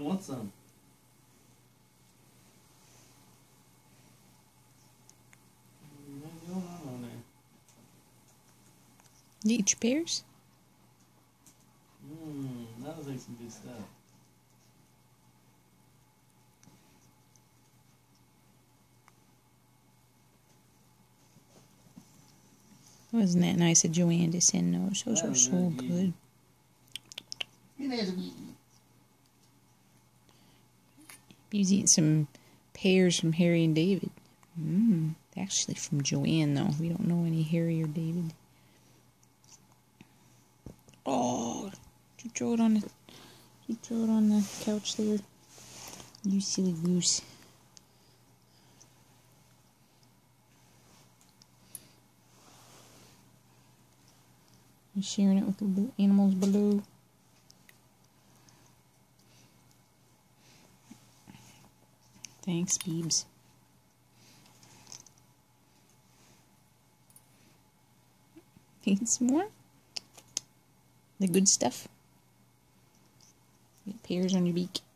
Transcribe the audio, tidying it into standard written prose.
want some. What's going on there? You eat your pears? That looks like some good stuff. Wasn't that nice of Joanne to send those? Those are so good. He's eating some pears from Harry and David. Actually from Joanne, though. We don't know any Harry or David. Oh, did you throw it on the couch there? You silly goose. I'm sharing it with the animals below. Thanks, Beebs. Need some more? The good stuff? Get pears on your beak.